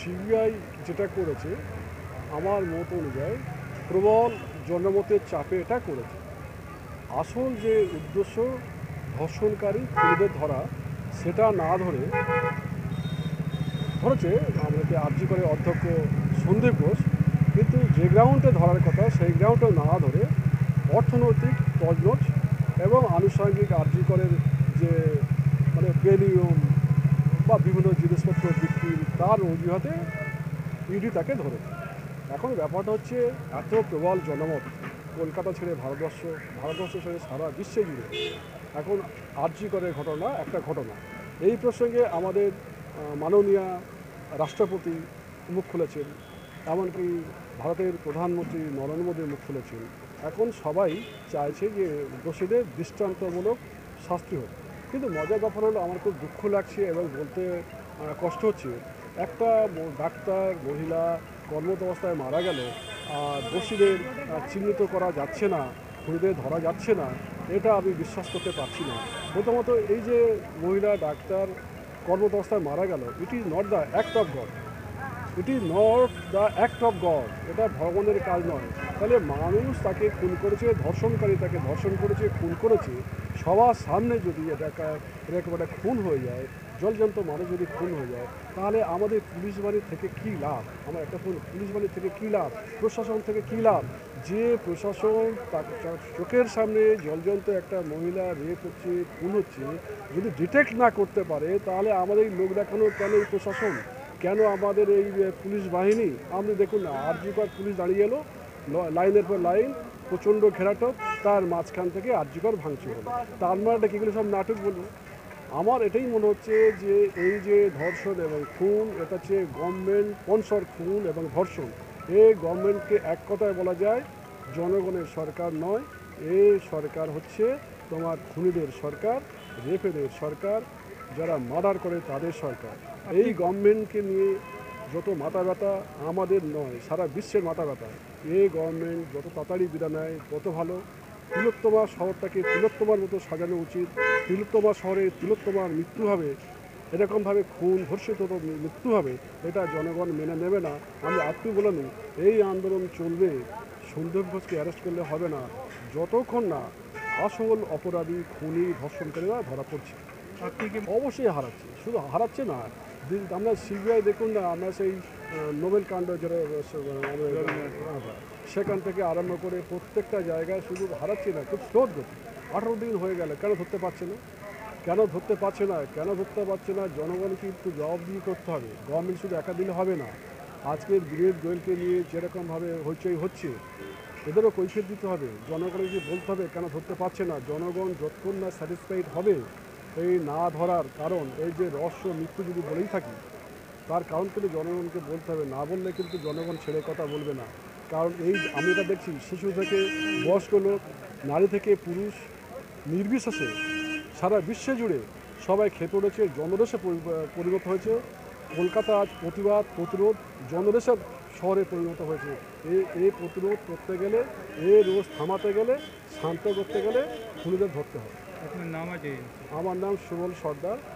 CBI যেটা করেছে আমার মত অনুযায়ী প্রবল জনমতের চাপে এটা করেছে। আসল যে উদ্দেশ্য ধর্ষণকারী খুনিদের ধরা, সেটা না ধরেছে আমাদেরকে আরজি করে অধ্যক্ষ সন্দীপ ঘোষ, কিন্তু যে গ্রাউন্ডে ধরার কথা সেই গ্রাউন্ডে না ধরে অর্থনৈতিক তছনছ এবং আনুষঙ্গিক আরজি করের যে পেনিয়ম বা বিভিন্ন জিনিসপত্র বিক্রি, তার অজুহাতে ইডি তাকে ধরেছে। এখন ব্যাপারটা হচ্ছে এত প্রবল জনমত কলকাতা ছেড়ে ভারতবর্ষ ছেড়ে সারা বিশ্বে জুড়ে এখন আরজি করের ঘটনা একটা ঘটনা। এই প্রসঙ্গে আমাদের মাননীয় রাষ্ট্রপতি মুখ খুলেছেন, এমনকি ভারতের প্রধানমন্ত্রী নরেন্দ্র মোদী মুখ খুলেছেন। এখন সবাই চাইছে যে দোষীদের দৃষ্টান্তমূলক শাস্তি হোক। কিন্তু মজার ব্যাপার হলো, আমার খুব দুঃখ লাগছে এবং বলতে কষ্ট হচ্ছে, একটা ডাক্তার মহিলা কর্মরত অবস্থায় মারা গেল আর দোষীদের চিহ্নিত করা যাচ্ছে না, খুনিদের ধরা যাচ্ছে না, এটা আমি বিশ্বাস করতে পারছি না। প্রথমত এই যে মহিলা ডাক্তার কর্মরত অবস্থায় মারা গেল, it is not the act of God, it is not the act of God, এটা ভগবানের কাজ নয়। তাহলে মানুষ তাকে খুন করেছে, ধর্ষণকারী তাকে ধর্ষণ করেছে, খুন করেছে, সবার সামনে যদি এটা একেবারে খুন হয়ে যায়, জলজন্ত মানুষ যদি খুন হয়ে যায়, তাহলে আমাদের পুলিশ বাহিনী থেকে কী লাভ? আমার একটা পুলিশ বাহিনী থেকে কী লাভ? প্রশাসন থেকে কী লাভ? যে প্রশাসন চোখের সামনে জলজন্ত একটা মহিলা রেপ হচ্ছে, খুন হচ্ছে, যদি ডিটেক্ট না করতে পারে, তাহলে আমাদের লোক দেখানো কেন এই প্রশাসন, কেন আমাদের এই পুলিশ বাহিনী? আপনি দেখুন না, আরজি কর পুলিশ দাঁড়িয়ে এলো, লাইনের পর লাইন, প্রচণ্ড ঘেরাটো, তার মাঝখান থেকে আরজি কর ভাঙচুর হলো। তার মানে কীগুলো সব নাটক বলবো? আমার এটাই মনে হচ্ছে যে এই যে ধর্ষণ এবং খুন, এটা হচ্ছে গভর্নমেন্ট স্পন্সর খুন এবং ধর্ষণ। এই গভর্নমেন্টকে এক কথায় বলা যায় জনগণের সরকার নয়, এই সরকার হচ্ছে তোমার খুনিদের সরকার, রেপেদের সরকার, যারা মার্ডার করে তাদের সরকার। এই গভর্নমেন্টকে নিয়ে যত মাথা ব্যথা আমাদের নয়, সারা বিশ্বের মাথা ব্যথা। এই গভর্নমেন্ট যত তাড়াতাড়ি বিদায় নেয় তত ভালো। তিলোত্তমা শহরটাকে তিলোত্তমার মতো সাজানো উচিত। তিলোত্তমা শহরে তিলোত্তমার মৃত্যু হবে, এরকমভাবে খুন ধর্ষিত মৃত্যু হবে, এটা জনগণ মেনে নেবে না। আমি আপনি বলে নিই, এই আন্দোলন চলবে, সন্দীপ ঘোষকে অ্যারেস্ট করলে হবে না যতক্ষণ না আসল অপরাধী খুনি ধর্ষণকারীরা ধরা পড়ছে। অবশ্যই হারাচ্ছে, শুধু হারাচ্ছে না, আমরা সিবিআই দেখুন না, আমরা সেই নোবেল কাণ্ড যেটা সেখান থেকে আরম্ভ করে প্রত্যেকটা জায়গায় শুধু হারাচ্ছে না, খুব স্লোট গতি। 18 দিন হয়ে গেল, কেন ধরতে পারছে না? কেন ধরতে পারছে না? জনগণকে একটু জবাবদিহি করতে হবে। গভর্নমেন্ট শুধু একা দিলে হবে না। আজকের বিরোধী দলকে নিয়ে যেরকমভাবে হইচই হচ্ছে, এদেরও কৈফিয়ত দিতে হবে, জনগণকে বলতে হবে কেন ধরতে পারছে না। জনগণ যতক্ষণ না স্যাটিসফাইড হবে এই না ধরার কারণ, এই যে রহস্য মৃত্যু যদি বলেই থাকি, তার কারণ কিন্তু জনগণকে বলতে হবে, না বললে কিন্তু জনগণ ছেড়ে কথা বলবে না। কারণ এই আমি এটা দেখছি, শিশু থেকে বয়স্ক লোক, নারী থেকে পুরুষ, নির্বিশেষে সারা বিশ্বে জুড়ে সবাই খেপে উঠেছে, জনদেশে পরিণত হয়েছে। কলকাতা আজ প্রতিরোধ জনদেশের শহরে পরিণত হয়েছে। এই প্রতিরোধ করতে গেলে, এই রোজ থামাতে গেলে, শান্ত করতে গেলে খুনিদের ধরতে হবে। আপনার নাম আছে? আমার নাম সুবল সর্দার।